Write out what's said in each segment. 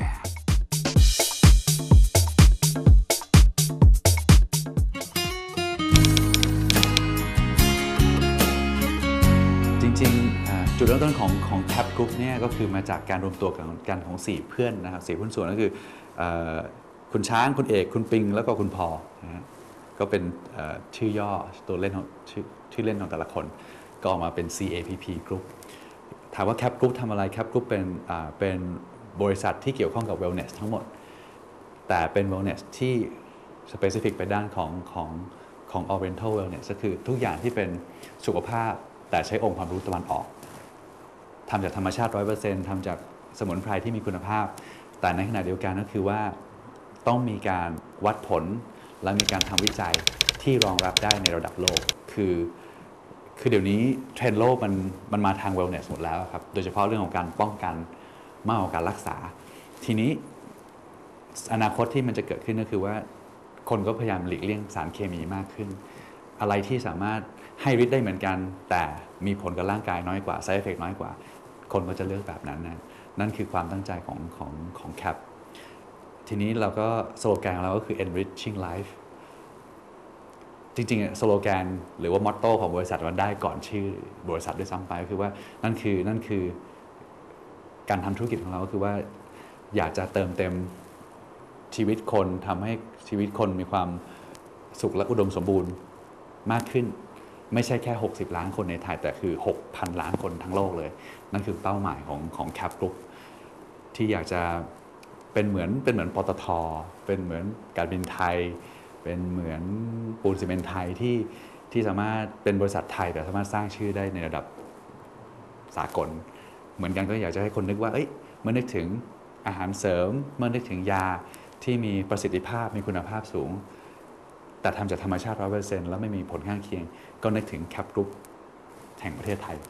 จริงๆจุดเริ่มต้นของ Cap Group เนี่ยก็คือมาจากการรวมตัวกันของ4เพื่อนนะครับ4หุ้นส่วนก็คือคุณช้างคุณเอกคุณปิงแล้วก็คุณพอนะฮะก็เป็นชื่อย่อตัวเล่นของชื่อเล่นของแต่ละคนก็ออกมาเป็น CAPP Group ถามว่า Cap Group ทำอะไร Cap Group เป็นบริษัทที่เกี่ยวข้องกับ Wellness ทั้งหมดแต่เป็น Wellness ที่ specific ไปด้านของ Oriental Wellness ก็คือทุกอย่างที่เป็นสุขภาพแต่ใช้องค์ความรู้ตะวันออกทำจากธรรมชาติ 100% ทำจากสมุนไพรที่มีคุณภาพแต่ในขณะเดียวกันก็คือว่าต้องมีการวัดผลและมีการทำวิจัยที่รองรับได้ในระดับโลกคือเดี๋ยวนี้เทรนด์โลกมันมาทาง wellness หมดแล้วครับโดยเฉพาะเรื่องของการป้องกันมากกว่าการรักษาทีนี้อนาคตที่มันจะเกิดขึ้นก็คือว่าคนก็พยายามหลีกเลี่ยงสารเคมีมากขึ้นอะไรที่สามารถให้ฤทธิ์ได้เหมือนกันแต่มีผลกับร่างกายน้อยกว่า side effect น้อยกว่าคนก็จะเลือกแบบนั้นนั่นคือความตั้งใจของ CAP ทีนี้เราก็สโลแกนของเราก็คือ enriching life จริงๆสโลแกนหรือว่ามอตโต้ของบริษัทมันได้ก่อนชื่อบริษัทด้วยซ้ำไปก็คือว่านั่นคือการทำธุรกิจของเราก็คือว่าอยากจะเติมเต็มชีวิตคนทำให้ชีวิตคนมีความสุขและอุดมสมบูรณ์มากขึ้นไม่ใช่แค่60ล้านคนในไทยแต่คือ 6,000 ล้านคนทั้งโลกเลยนั่นคือเป้าหมายของ CAP Group ที่อยากจะเป็นเหมือนปตท.เป็นเหมือนการบินไทยเป็นเหมือนปูนซีเมนต์ไทยที่สามารถเป็นบริษัทไทยแต่สามารถสร้างชื่อได้ในระดับสากลเหมือนกันก็อยากจะให้คนนึกว่าเมื่อนึกถึงอาหารเสริมเมื่อนึกถึงยาที่มีประสิทธิภาพมีคุณภาพสูงแต่ทำจากธรรมชาติ 100% แล้วไม่มีผลข้างเคียงก็นึกถึง CAP Group แห่งประเทศไทย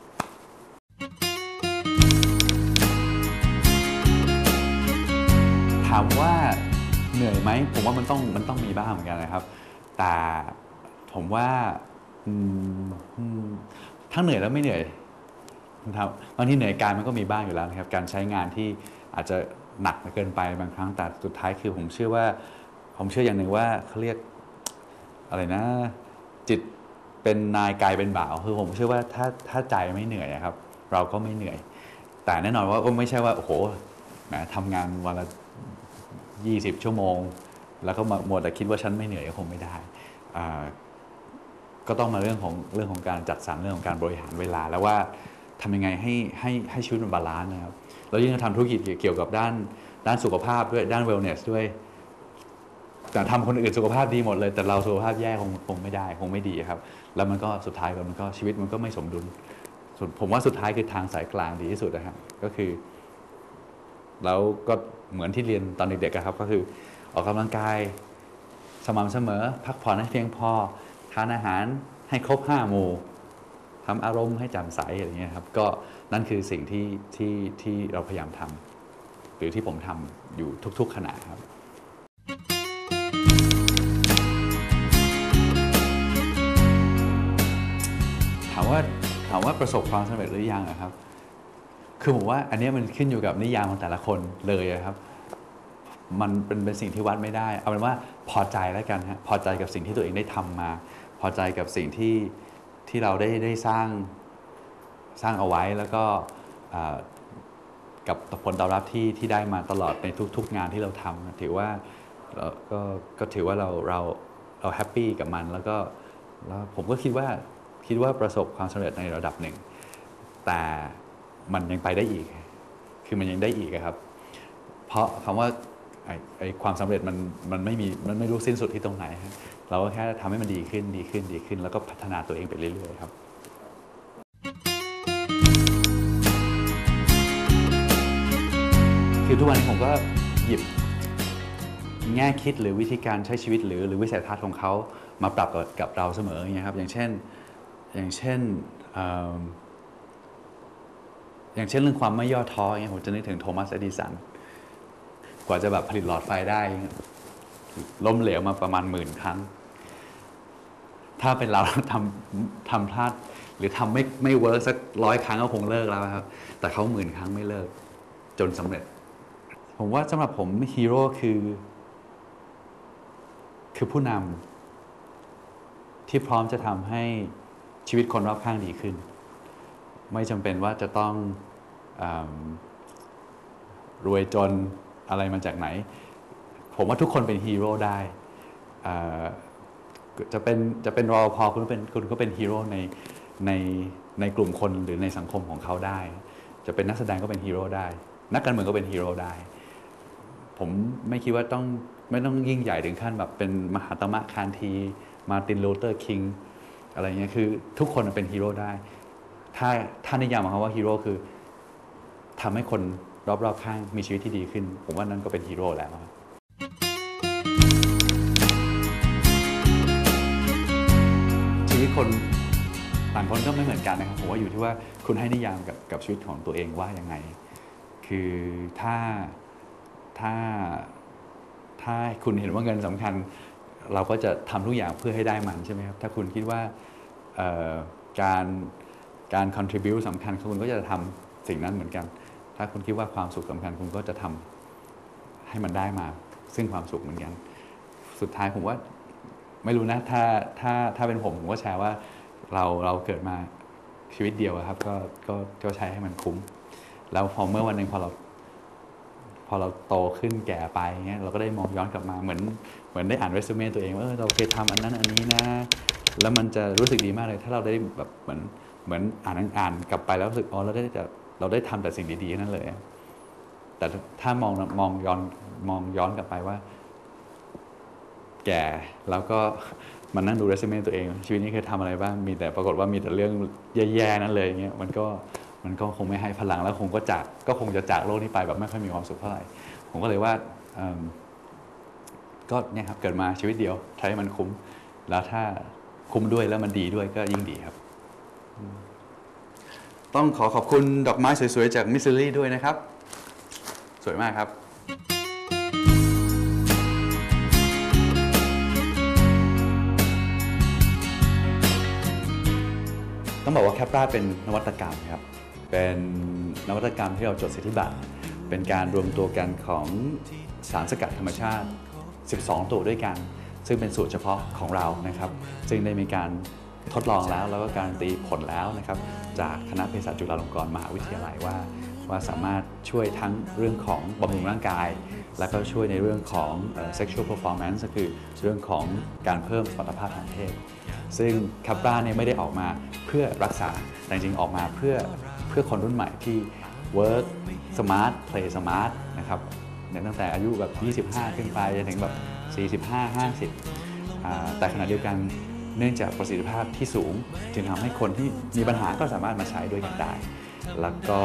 ถามว่าเหนื่อยไหมผมว่ามันต้องมีบ้างเหมือนกันนะครับแต่ผมว่าทั้งเหนื่อยแล้วไม่เหนื่อยนะครับบางทีเหนื่อยกายมันก็มีบ้างอยู่แล้วนะครับการใช้งานที่อาจจะหนักเกินไปบางครั้งแต่สุดท้ายคือผมเชื่ออย่างหนึ่งว่าเขาเรียกอะไรนะจิตเป็นนายกายเป็นบ่าวคือผมเชื่อว่าถ้าใจไม่เหนื่อยครับเราก็ไม่เหนื่อยแต่แน่นอนว่าก็ไม่ใช่ว่าโอ้โหแหมทำงานวันละ20 ชั่วโมงแล้วก็มัวแต่คิดว่าฉันไม่เหนื่อยก็คงไม่ได้ก็ต้องมาเรื่องของการจัดสรรเรื่องของการบริหารเวลาแล้วว่าทำยังไงให้ชีวิตมันบาลานซ์นะครับแล้วยิ่งทำธุรกิจเกี่ยวกับด้านสุขภาพด้วยด้าน wellness ด้วยแต่ทำคนอื่นสุขภาพดีหมดเลยแต่เราสุขภาพแย่คงไม่ได้คงไม่ดีครับแล้วมันก็สุดท้ายมันก็ชีวิตมันก็ไม่สมดุลผมว่าสุดท้ายคือทางสายกลางดีที่สุดนะครับก็คือแล้วก็เหมือนที่เรียนตอนเด็กๆครับก็คือออกกำลังกายสม่ำเสมอพักผ่อนให้เพียงพอทานอาหารให้ครบ5 หมู่ทำอารมณ์ให้แจ่มใสอะไรเงี้ยครับก็นั่นคือสิ่งที่เราพยายามทำหรือที่ผมทำอยู่ทุกๆขณะครับถามว่าประสบความสำเร็จหรือยังครับคือผมว่าอันนี้มันขึ้นอยู่กับนิยามของแต่ละคนเลยครับมันเป็นสิ่งที่วัดไม่ได้เอาเป็นว่าพอใจแล้วกันฮะพอใจกับสิ่งที่ตัวเองได้ทำมาพอใจกับสิ่งที่เราได้สร้างเอาไว้แล้วก็กับผลตอบรับที่ได้มาตลอดในทุกงานที่เราทำถือว่าก็ถือว่าเราแฮปปี้กับมันแล้วผมก็คิดว่าประสบความสำเร็จในระดับหนึ่งแต่มันยังไปได้อีกคือมันยังได้อีกครับเพราะคำว่าไอ้ความสำเร็จมันไม่รู้สิ้นสุดที่ตรงไหนเราก็แค่ทำให้มันดีขึ้นแล้วก็พัฒนาตัวเองไปเรื่อยๆครับคือทุกวันนี้ผมก็หยิบแง่คิดหรือวิธีการใช้ชีวิตหรือวิสัยทัศน์ของเขามาปรับกับเราเสมออย่างเงี้ยครับอย่างเช่นเรื่องความไม่ย่อท้ออย่างเงี้ยผมจะนึกถึงโทมัส เอดิสันกว่าจะแบบผลิตหลอดไฟได้ล้มเหลวมาประมาณ10,000 ครั้งถ้าเป็นเราทำพลาดหรือทำไม่เวิร์กสัก100 ครั้งก็คงเลิกแล้วครับแต่เขา10,000 ครั้งไม่เลิกจนสำเร็จผมว่าสำหรับผมฮีโร่คือผู้นำที่พร้อมจะทำให้ชีวิตคนรอบข้างดีขึ้นไม่จำเป็นว่าจะต้องรวยจนอะไรมาจากไหนผมว่าทุกคนเป็นฮีโร่ได้จะเป็นรปภคุณก็เป็นฮีโร่ในกลุ่มคนหรือในสังคมของเขาได้จะเป็นนักแสดงก็เป็นฮีโร่ได้นักการเมืองก็เป็นฮีโร่ได้ผมไม่คิดว่าไม่ต้องยิ่งใหญ่ถึงขั้นแบบเป็นมหาตมะคานธีมาร์ติน ลูเทอร์ คิงอะไรเงี้ยคือทุกคนเป็นฮีโร่ได้ถ้านิยามของเขาว่าฮีโร่คือทำให้คนรอบๆข้างมีชีวิตที่ดีขึ้นผมว่านั่นก็เป็นฮีโร่แล้วชีวิตคนต่างคนก็ไม่เหมือนกันนะครับผมว่าอยู่ที่ว่าคุณให้นิยามกับชีวิตของตัวเองว่ายังไงคือถ้าคุณเห็นว่าเงินสำคัญเราก็จะทำทุกอย่างเพื่อให้ได้มันใช่ไหมครับถ้าคุณคิดว่าการ contribute สำคัญคุณก็จะทำสิ่งนั้นเหมือนกันถ้าคุณคิดว่าความสุขสำคัญคุณก็จะทำให้มันได้มาซึ่งความสุขเหมือนกันสุดท้ายผมว่าไม่รู้นะถ้าเป็นผมก็แชร์ว่าเราเกิดมาชีวิตเดียวครับก็ใช้ให้มันคุ้มแล้วพอเมื่อวันหนึ่งพอเราโตขึ้นแก่ไปเงี้ยเราก็ได้มองย้อนกลับมาเหมือนได้อ่านเรซูเม่ตัวเองว่าเราเคยทำอันนั้นอันนี้นะแล้วมันจะรู้สึกดีมากเลยถ้าเราได้แบบเหมือนอ่านกลับไปแล้วรู้สึกเราได้ทำแต่สิ่งดีๆนั่นเลยแต่ถ้ามองย้อนกลับไปว่าแก่แล้วก็มันนั่งดูเรซูเม่ตัวเองชีวิตนี้เคยทำอะไรบ้างมีแต่ปรากฏว่ามีแต่เรื่องแย่ๆนั่นเลยเงี้ยมันก็คงไม่ให้พลังแล้วคงจะจากโลกนี้ไปแบบไม่ค่อยมีความสุขเท่าไหร่ผมก็เลยว่าก็เนี่ยครับเกิดมาชีวิตเดียวใช้มันคุ้มแล้วถ้าคุ้มด้วยแล้วมันดีด้วยก็ยิ่งดีครับต้องขอบคุณดอกไม้สวยๆจากมิสซิลลี่ด้วยนะครับสวยมากครับต้องบอกว่าแคปราเป็นนวัตกรรมครับเป็นนวัตกรรมที่เราจดสิทธิบัตรเป็นการรวมตัวกันของสารสกัดธรรมชาติ12ตัวด้วยกันซึ่งเป็นสูตรเฉพาะของเรานะครับซึ่งได้มีการทดลองแล้วก็การันตีผลแล้วนะครับจากคณะเภสัชจุฬาลงกรณ์มหาวิทยาลัยว่าสามารถช่วยทั้งเรื่องของบำรุงร่างกายแล้วก็ช่วยในเรื่องของ sexual performance ก็คือเรื่องของการเพิ่มสมรรถภาพทางเพศซึ่งแคปราเนี่ยไม่ได้ออกมาเพื่อรักษาแต่จริงๆออกมาเพื่อคนรุ่นใหม่ที่ work smart play smart นะครับตั้งแต่อายุแบบ25ขึ้นไปจนถึงแบบ45-50แต่ขณะเดียวกันเนื่องจากประสิทธิภาพที่สูงจึงทำให้คนที่มีปัญหาก็สามารถมาใช้ด้วยกันได้แล้วก็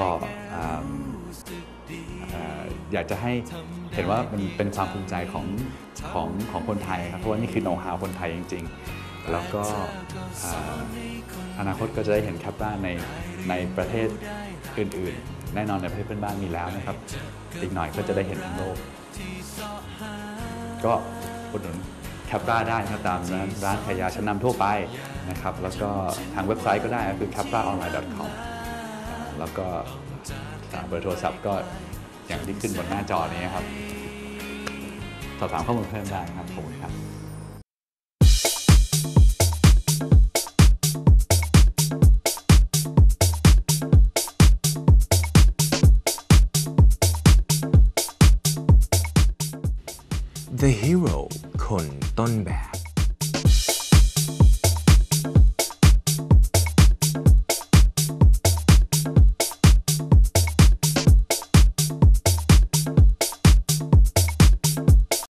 อยากจะให้เห็นว่ามันเป็นความภูมิใจของคนไทยครับเพราะว่านี่คือโน้ตฮาวคนไทยจริงๆแล้วก็อนาคตก็จะได้เห็นแคปราในประเทศอื่นๆแน่นอนในประเทศเพื่อนบ้านมีแล้วนะครับอีกหน่อยก็จะได้เห็นทั้งโลกก็อุดหนุนแคปราได้นะครับตามร้านขายยาชั้นนำทั่วไปนะครับแล้วก็ทางเว็บไซต์ก็ได้คือ capraonline.com แล้วก็เบอร์โทรศัพท์ก็อย่างที่ขึ้นบนหน้าจอนี้ครับสอบถามข้อมูลเพิ่มได้ครับขอบคุณครับ The Hero คนต้นแบบ